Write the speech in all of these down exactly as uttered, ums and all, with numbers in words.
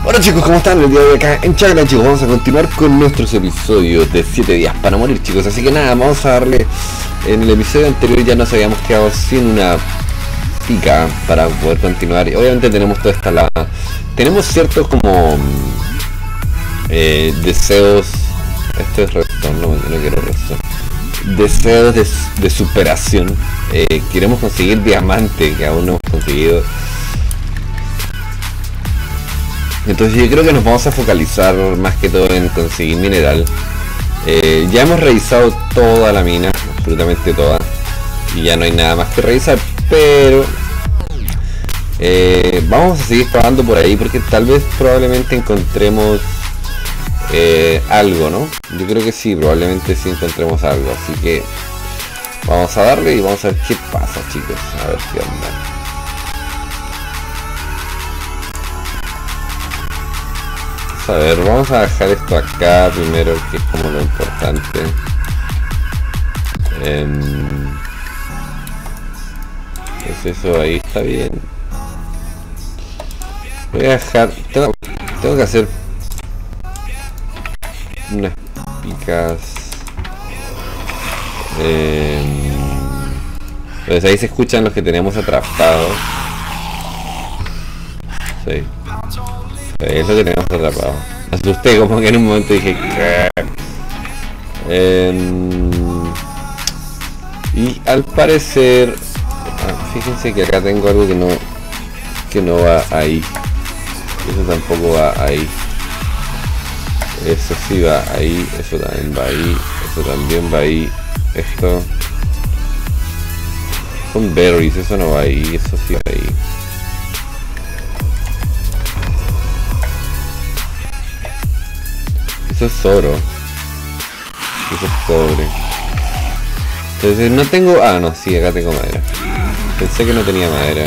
Hola chicos, ¿cómo están? El día de hoy acá en Skyline, chicos, vamos a continuar con nuestros episodios de siete días para morir, chicos. Así que nada, vamos a darle. En el episodio anterior ya nos habíamos quedado sin una pica para poder continuar. Y obviamente tenemos toda esta lava. Tenemos ciertos como eh, deseos. Esto es redstone, no, no quiero redstone. Deseos de, de superación. eh, Queremos conseguir diamante, que aún no hemos conseguido. Entonces yo creo que nos vamos a focalizar más que todo en conseguir mineral. eh, Ya hemos revisado toda la mina, absolutamente toda, y ya no hay nada más que revisar. Pero eh, vamos a seguir probando por ahí, porque tal vez probablemente encontremos eh, algo, ¿no? Yo creo que sí, probablemente sí encontremos algo. Así que vamos a darle y vamos a ver qué pasa, chicos. A ver qué onda. A ver, vamos a dejar esto acá primero, que es como lo importante. eh, Pues eso ahí está bien. Voy a dejar, tengo, tengo que hacer unas picas. eh, Pues ahí se escuchan los que tenemos atrapados. Sí, es lo que tenemos atrapado. Me asusté, como que en un momento dije eh, y al parecer ah, fíjense que acá tengo algo que no que no va ahí. Eso tampoco va ahí. Eso sí va ahí. Eso también va ahí. Eso también va ahí. Esto son berries. Eso no va ahí. Eso sí va ahí. Eso es oro. Eso es cobre. Entonces no tengo... Ah, no, sí, acá tengo madera. Pensé que no tenía madera.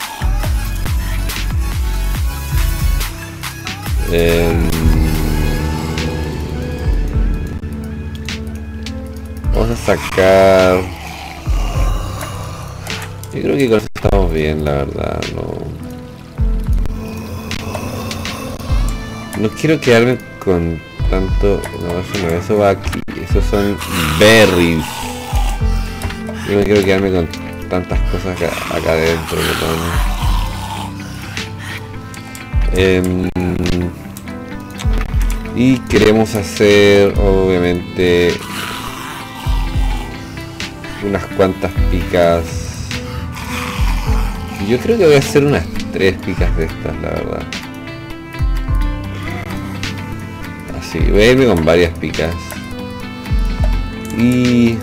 Eh, vamos a sacar... Yo creo que con eso estamos bien, la verdad. No, no quiero quedarme con tanto. No, eso no, eso va aquí. Esos son berries. Yo no quiero quedarme con tantas cosas acá, acá adentro. Eh, y queremos hacer, obviamente, unas cuantas picas. Yo creo que voy a hacer unas tres picas de estas, la verdad. Así, voy a irme con varias picas. Y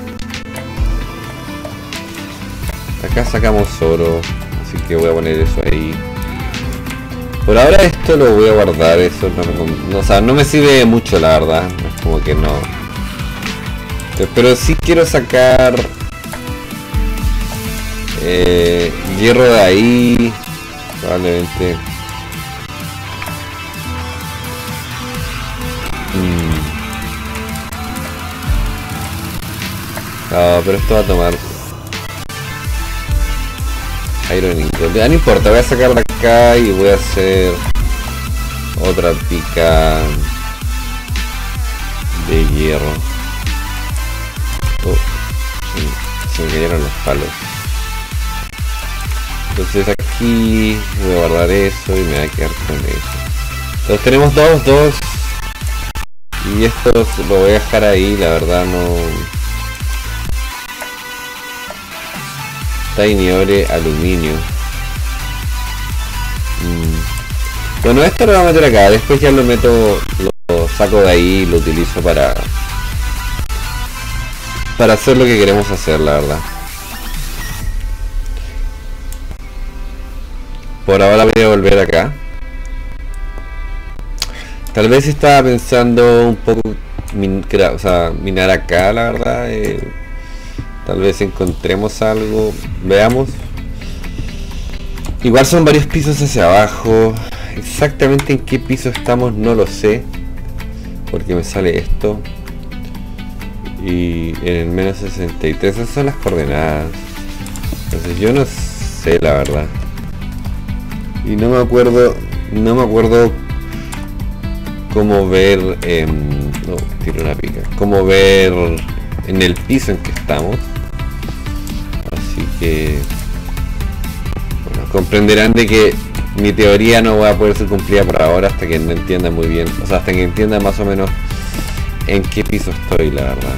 acá sacamos oro, así que voy a poner eso ahí. Por ahora esto lo voy a guardar. Eso no me, no, o sea, no me sirve mucho, la verdad. Es como que no. Pero sí quiero sacar eh, hierro de ahí, probablemente. mm. No, pero esto va a tomar Iron Ingot. Ya no importa, voy a sacarla acá y voy a hacer otra pica de hierro. Oh, sí, se me cayeron los palos. Entonces aquí voy a guardar eso y me voy a quedar con eso. Entonces tenemos dos, dos. Y esto lo voy a dejar ahí, la verdad no... Tiny ore, aluminio. mm. Bueno, esto lo voy a meter acá. Después ya lo meto, lo saco de ahí y lo utilizo para Para hacer lo que queremos hacer, la verdad. Por ahora voy a volver acá. Tal vez estaba pensando un poco min, o sea, minar acá, la verdad. eh, Tal vez encontremos algo. Veamos. Igual son varios pisos hacia abajo. Exactamente en qué piso estamos no lo sé, porque me sale esto. Y en el menos sesenta y tres. Esas son las coordenadas. Entonces yo no sé, la verdad. Y no me acuerdo. No me acuerdo cómo ver eh, no, tiro una pica, cómo ver en el piso en que estamos, así que bueno, comprenderán de que mi teoría no va a poder ser cumplida por ahora hasta que no entienda muy bien, o sea, hasta que entienda más o menos en qué piso estoy, la verdad,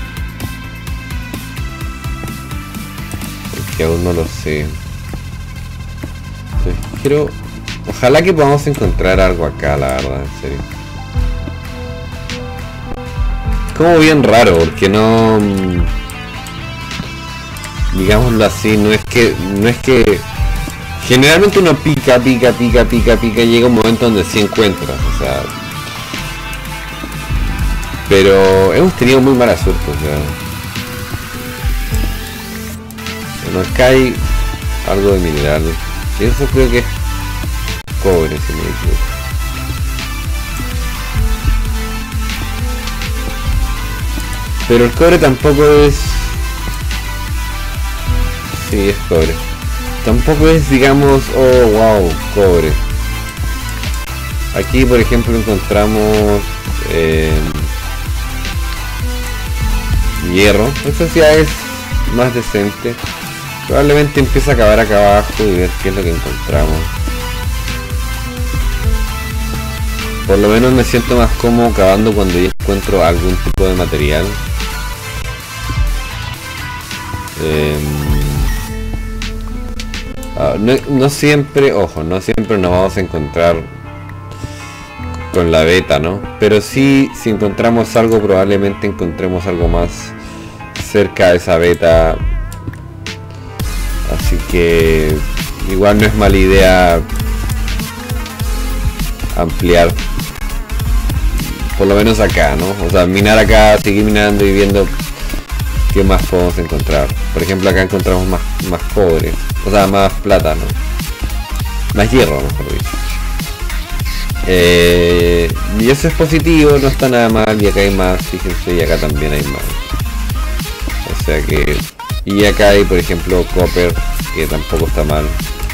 porque aún no lo sé. Entonces, quiero, ojalá que podamos encontrar algo acá, la verdad, en serio. Como bien raro, porque no, digámoslo así, no es que, no es que, generalmente uno pica, pica, pica, pica, pica, y llega un momento donde sí encuentras, o sea, pero hemos tenido muy mala suerte, o sea, bueno, acá hay algo de mineral, y eso creo que es cobre, si me equivoco. Pero el cobre tampoco es... Sí, es cobre. Tampoco es, digamos, oh, wow, cobre. Aquí, por ejemplo, encontramos eh, hierro. Eso ya es más decente. Probablemente empiece a cavar acá abajo y ver qué es lo que encontramos. Por lo menos me siento más cómodo cavando cuando yo encuentro algún tipo de material. Eh, uh, no, no siempre, ojo, no siempre nos vamos a encontrar con la beta, ¿no? Pero sí, si encontramos algo, probablemente encontremos algo más cerca de esa beta. Así que igual no es mala idea ampliar, por lo menos acá, ¿no? O sea, minar acá, seguir minando y viendo qué más podemos encontrar. Por ejemplo, acá encontramos más, más cobre, o sea, más plata, ¿no? Más hierro, mejor dicho. Eh, y eso es positivo, no está nada mal. Y acá hay más, fíjense, y acá también hay más. O sea que... Y acá hay, por ejemplo, copper, que tampoco está mal.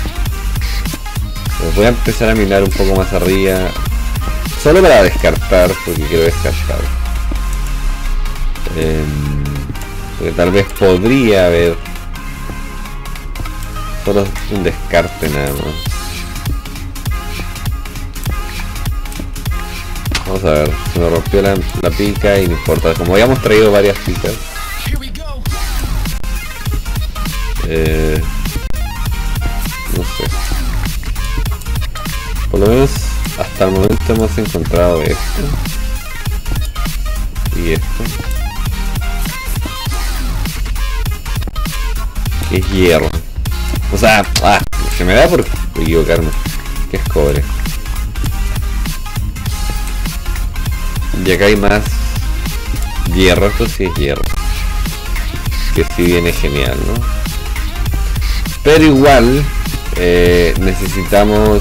Pues voy a empezar a minar un poco más arriba, solo para descartar, porque quiero descartar. Eh, porque tal vez podría haber solo un descarte nada más. Vamos a ver, se me rompió la, la pica y no importa, como habíamos traído varias picas. Eh, no sé. Por lo menos hasta el momento hemos encontrado esto y esto, que es hierro. O sea, ah, se me da por equivocarme, que es cobre. Y acá hay más hierro, esto sí es hierro, que sí viene genial, ¿no? Pero igual eh, necesitamos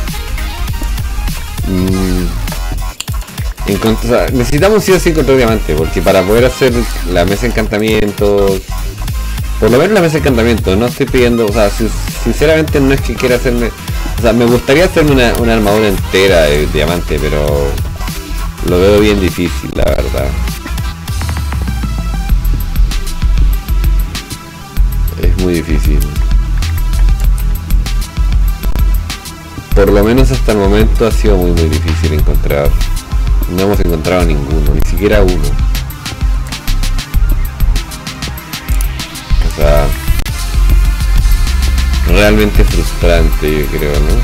mmm, o sea, necesitamos sí o sí encontrar diamante, porque para poder hacer la mesa de encantamientos, por lo menos la mesa de encantamientos, no estoy pidiendo, o sea, si, sinceramente no es que quiera hacerme, o sea, me gustaría hacerme una, una armadura entera de diamante, pero lo veo bien difícil, la verdad. Es muy difícil. Por lo menos hasta el momento ha sido muy muy difícil encontrar. No hemos encontrado ninguno, ni siquiera uno. O sea, realmente frustrante, yo creo, ¿no?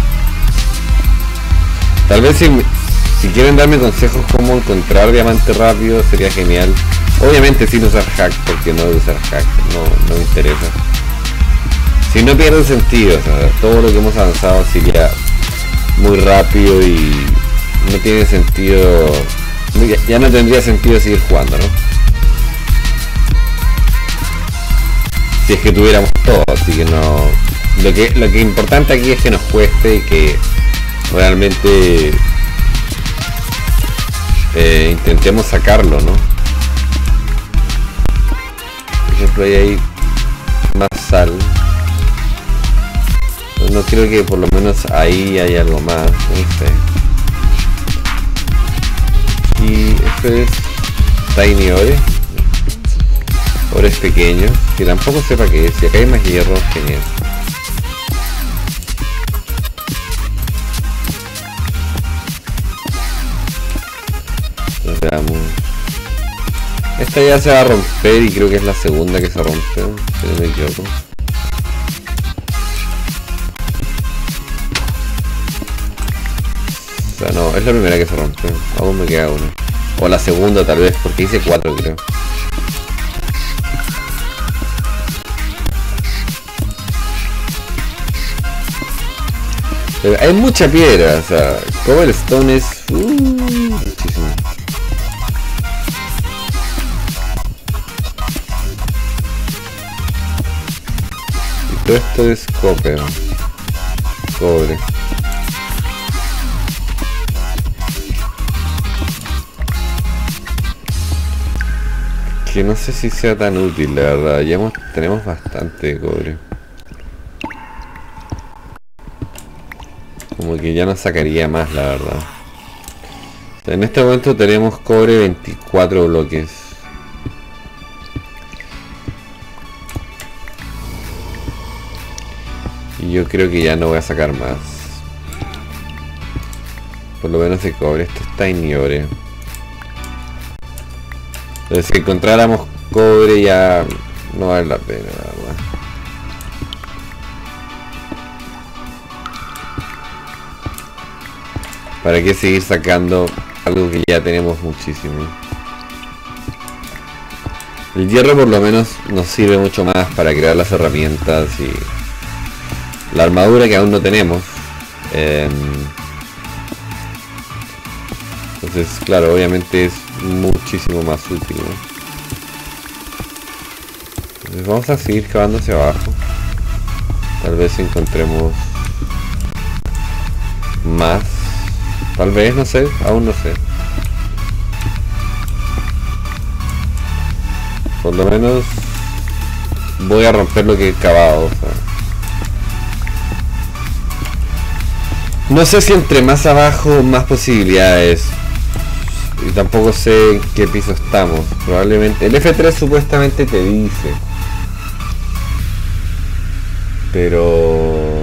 Tal vez si, si quieren darme consejos cómo encontrar diamante rápido sería genial. Obviamente sin usar hack, porque no voy a usar hack, no, no me interesa. Si no pierde sentido, o sea, todo lo que hemos avanzado sería muy rápido y no tiene sentido, ya, ya no tendría sentido seguir jugando, ¿no? Si es que tuviéramos todo, así que no, lo que lo que es importante aquí es que nos cueste y que realmente eh, intentemos sacarlo, ¿no? Por ejemplo, ahí hay más sal. No creo que por lo menos ahí hay algo más, no sé. esto es Tiny Ore. Ores pequeños, que tampoco sepa qué es. Si acá hay más hierro, genial. Entonces veamos. Esta ya se va a romper y creo que es la segunda que se rompe, si no me equivoco. O sea, no, es la primera que se rompe. Aún me queda una. O la segunda tal vez, porque hice cuatro creo. Pero hay mucha piedra, o sea, cobblestone es... Uh, muchísimo. Y todo esto es copper. Cobre. Que no sé si sea tan útil, la verdad. Ya hemos, tenemos bastante cobre. Como que ya nos sacaría más, la verdad. En este momento tenemos cobre veinticuatro bloques. Y yo creo que ya no voy a sacar más. Por lo menos de cobre. Esto está en ore. Entonces si encontráramos cobre ya no vale la pena, la verdad. ¿Para qué seguir sacando algo que ya tenemos muchísimo? El hierro por lo menos nos sirve mucho más para crear las herramientas y la armadura que aún no tenemos. Eh, entonces, claro, obviamente es muchísimo más útil, ¿no? Entonces vamos a seguir cavando hacia abajo. Tal vez encontremos más. Tal vez, no sé, aún no sé. Por lo menos voy a romper lo que he cavado, o sea. No sé si entre más abajo más posibilidades. Y tampoco sé en qué piso estamos. Probablemente. El F tres supuestamente te dice. Pero...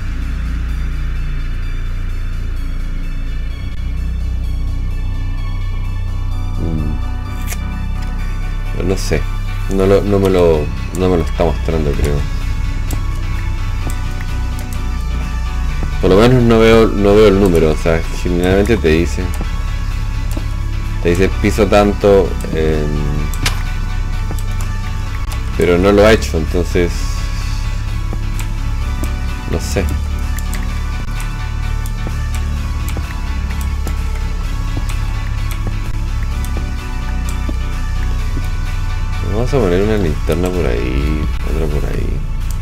no sé, no, lo, no, me lo, no me lo está mostrando, creo. Por lo menos no veo, no veo el número, o sea, generalmente te dice te dice piso tanto, eh, pero no lo ha hecho, entonces no sé. Vamos a poner una linterna por ahí, otra por ahí,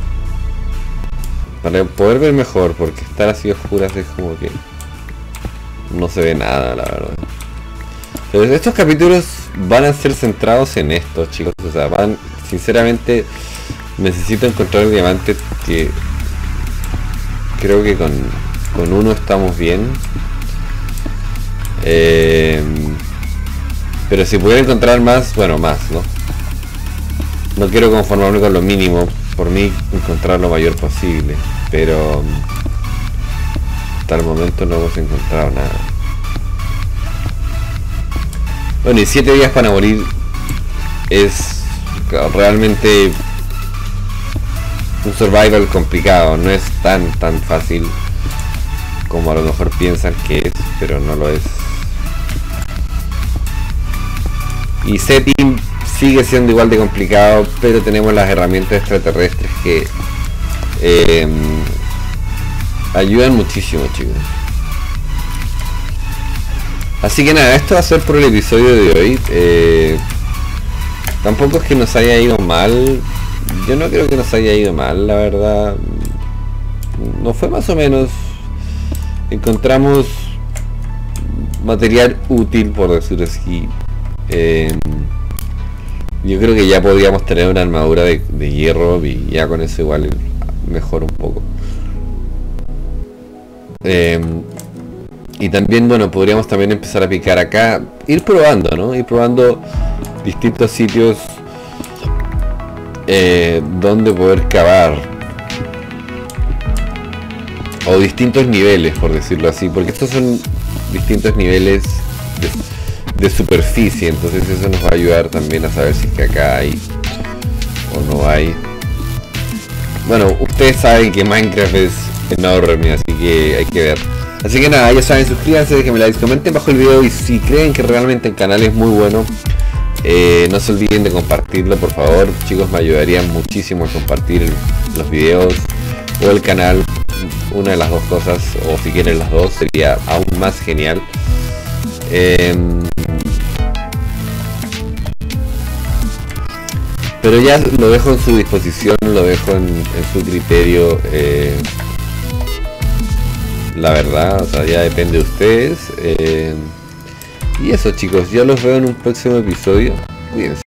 para poder ver mejor, porque estar así oscuras es como que no se ve nada, la verdad. Pero estos capítulos van a ser centrados en esto, chicos, o sea, van, sinceramente, necesito encontrar el diamante, que creo que con, con uno estamos bien. Eh, pero si pudiera encontrar más, bueno, más, ¿no? No quiero conformarme con lo mínimo, por mí encontrar lo mayor posible, pero hasta el momento no hemos encontrado nada. Bueno, y siete días para morir es realmente un survival complicado, no es tan tan fácil como a lo mejor piensan que es, pero no lo es. Y setting sigue siendo igual de complicado, pero tenemos las herramientas extraterrestres que eh, ayudan muchísimo, chicos. Así que nada, esto va a ser por el episodio de hoy. Eh, tampoco es que nos haya ido mal. Yo no creo que nos haya ido mal, la verdad. Nos fue más o menos. Encontramos material útil, por decirlo así. Eh, yo creo que ya podíamos tener una armadura de, de hierro y ya con eso igual mejor un poco. Eh, Y también, bueno, podríamos también empezar a picar acá, ir probando, ¿no? Ir probando distintos sitios eh, donde poder cavar. O distintos niveles, por decirlo así, porque estos son distintos niveles de, de superficie, entonces eso nos va a ayudar también a saber si es que acá hay o no hay. Bueno, ustedes saben que Minecraft es enorme, así que hay que ver. Así que nada, ya saben, suscríbanse, déjenme like, comenten bajo el video y si creen que realmente el canal es muy bueno, eh, no se olviden de compartirlo, por favor. Chicos, me ayudarían muchísimo a compartir los videos o el canal, una de las dos cosas, o si quieren las dos, sería aún más genial. Eh, pero ya lo dejo en su disposición, lo dejo en, en su criterio. Eh, la verdad, o sea, ya depende de ustedes. Eh, y eso, chicos, yo los veo en un próximo episodio. Cuídense.